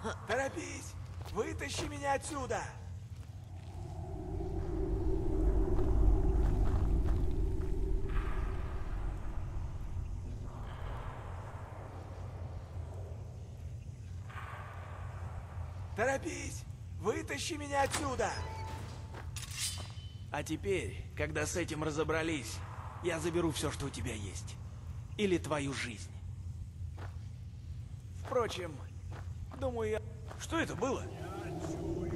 Торопись! Вытащи меня отсюда! Торопись! Вытащи меня отсюда! А теперь, когда с этим разобрались, я заберу все, что у тебя есть. Или твою жизнь. Впрочем, думаю, я... Что это было?